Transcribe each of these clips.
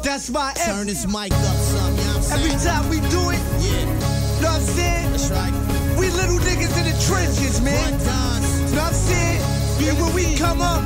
That's my Turn this mic up some, you know what I'm saying? Every time we do it, yeah. Know what I'm saying? That's right. We little niggas in the trenches, man. Know what I'm saying? And when we come up,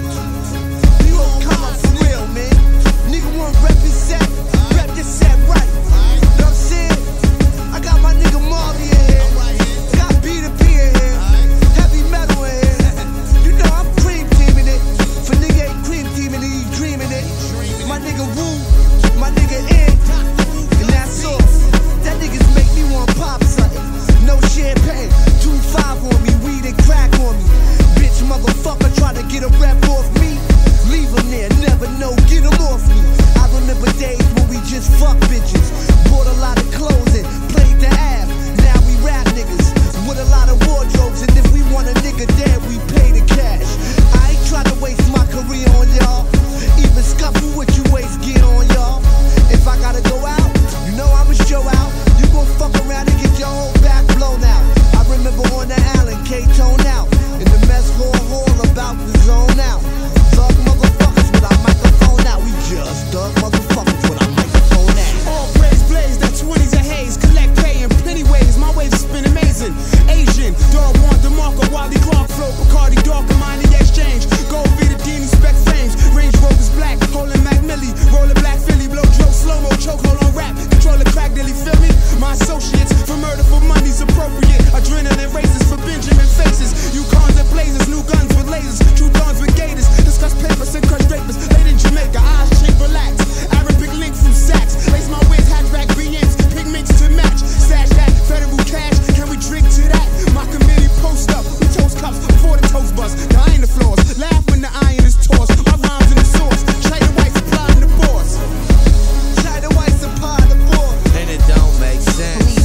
we gon' come up for real, man. Nigga wanna represent, rep this set right. Know what I'm saying? I got my nigga Marley in here. Got Peter P in here. Heavy metal in here. You know I'm cream teaming it. For nigga ain't cream teaming it, he dreaming it. My nigga Woo, my nigga Ed, and that's all. That niggas make me want pop something. No champagne, 2-5 on me, weed and crack on me. Bitch motherfucker try to get a rep off me. Leave him there, never know, get him off me. I remember days when we just fuck bitches. Bought a lot of clothes and played the app. Now we rap niggas with a lot of wardrobes. And if we want a nigga dead, we pay the cash. I ain't trying to waste my career on y'all. Even scuffle what you waste gear on y'all. If I gotta go out, you know I'ma show out. You gon' fuck around and get your whole back blown out. I remember on the Allen, K-Tone out. In the mess hall about the zone out. Thug motherfuckers with our microphone out. We just thug motherfuckers with our microphone out. All praise blaze, that 20s a haze. Collect pay in plenty ways. My waves has been amazing. Asian, dog want DeMarco, Wally Clark flow, Bacardi dark and money exchange. Gold Vita Dini spec frames. Range Rovers black, holding Mac Millie, rolling Black Philly, blow Joe slow-mo, chokehold on rap, control the crack daily, feel me? My associates for murder for money's appropriate. Adrenaline races for Benjamin faces. Yukons and blazers, new guns with lasers, true dawns with gators. Discuss papers and crush drapers. Late in Jamaica, eyes cheap, relax. Arabic link from Saks. Lace my wiz, hatchback BMs, pigments to match. Stash that, federal cash, can we drink to that? My committee post up, we toast cups before the toast bust. Dying the floors, laugh when the iron is tossed. My rhymes in the source, try the white supply in the boss. Try the white supply in the boss. And it don't make sense.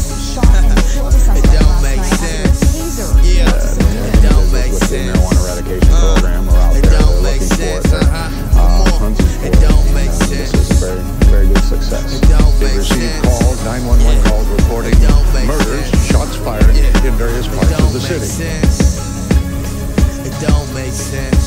It don't make sense. Yeah, it don't make sense. Marijuana eradication program are out it there. Don't make sense. Hunting for it don't make sense. This is a very, very good success. It don't They make received sense. calls, 911 calls reporting It don't make murders, sense. shots fired in various parts It don't of the make city. sense. It don't make sense.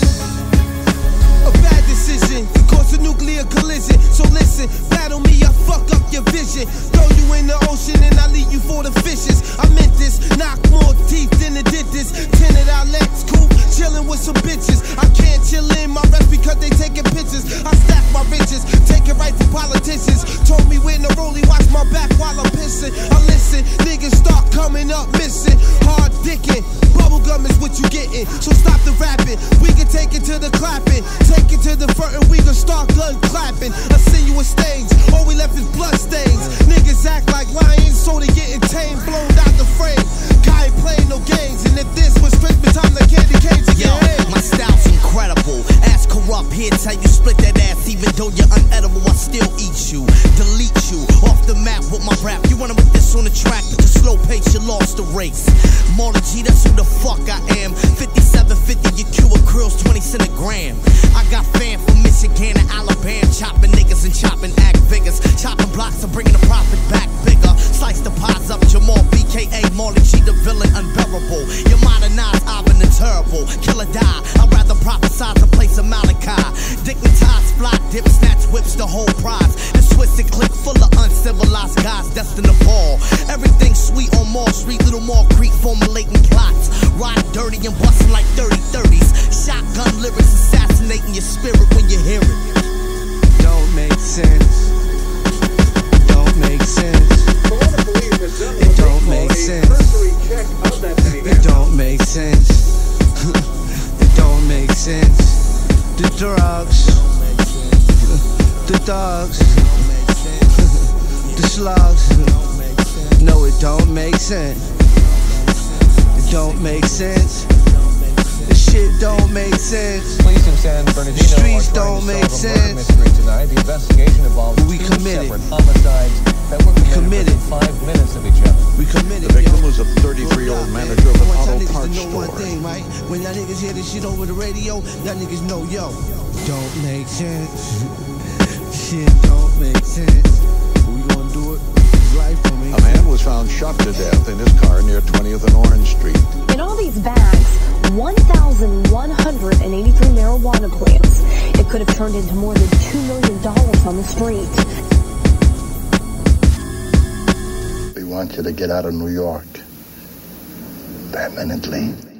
A bad decision could cause a nuclear collision. So listen, battle me, I fuck up your vision. Throw you in the ocean and I leave you for the fishes. I meant this, knock more teeth than it did this. Tinted outlets, cool, chilling with some bitches. I can't chill in my rest because they taking pictures. I stack my riches, take it right from politicians. Told me when to rollie, watch my back while I'm pissing. I listen, niggas start coming up missing. Hard dicking, bubblegum is what you getting. So stop the rapping, we can take it to the clapping. Take it to the front and we gon' start gun clapping. I see you a stage, all we left is blood stains. Niggas act like lions, so they getting tamed, blown out the frame. Guy ain't playing no games, and if this was Christmas time, the candy canes again. Yo, my style's incredible. Ass corrupt, here tell you split that ass. Even though you're unedible, I still eat you. Delete you off the map with my rap. You wanna with this on the track, but the slow pace, you lost the race. Marley G, that's who the fuck I am. 5750, your Q accruals 20 cent a gram. I got fam from Michigan and Alabama, chopping niggas and chopping act figures. Chopping blocks and bringing the profit back bigger. Slice the pies up, Jamal, BKA, Marley G, the villain, unbearable. You're modernized, Ivan the terrible. Killer die, I'd rather prophesize a place of Malachi. Dignitized, fly, dip, snatch, whips, the whole prize. This twisted clique full of uncivilized guys destined to fall. Everything sweet on Mall Street, Little Mall Creek, formulating plots. Ride dirty and busting like 30-30s. Shotgun lyrics assassinating your spirit when you hear it. Don't make sense. Don't make sense. It don't make sense. It don't make sense. It don't make sense. The drugs, the dogs, the slugs. No, it don't make sense. It don't make sense. The shit don't make sense. Police in San Bernardino The streets are trying don't to make solve a murder sense. mystery tonight. The investigation involves We two committed. separate homicides that were committed within 5 minutes of each other. We committed. The victim was a 33-year-old manager of an auto I want y'all niggas parts to know store. one thing, right? When y'all niggas hear this shit over the radio, y'all niggas know, yo, don't make sense. Shit don't make sense. We gonna do it. A man was found shot to death in his car near 20th and Orange Street. In all these bags, 1,183 marijuana plants. It could have turned into more than $2 million on the street. We want you to get out of New York permanently.